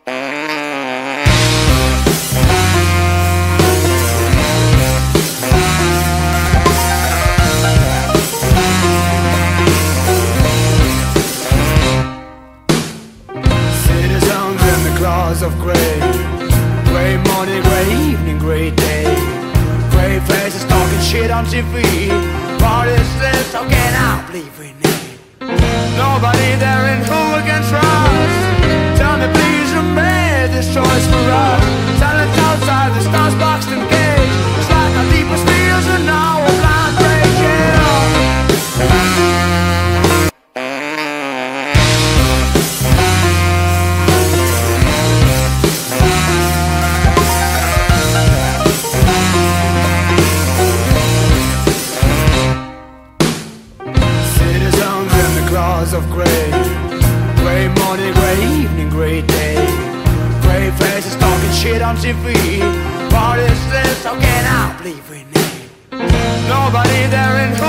Citizens in the claws of grey, grey morning, grey evening, grey day, grey faces talking shit on TV. What is this? How can I believe we need nobody there in who we can trust? Tell me please, who made this choice for us? Silence outside the stars boxed in cage. It's like our deepest fears are now a blind breaking up. Citizens in the claws of grey, grey morning, grey evening, grey day, grey faces talking shit on TV. What is this? How can I believe we need nobody there in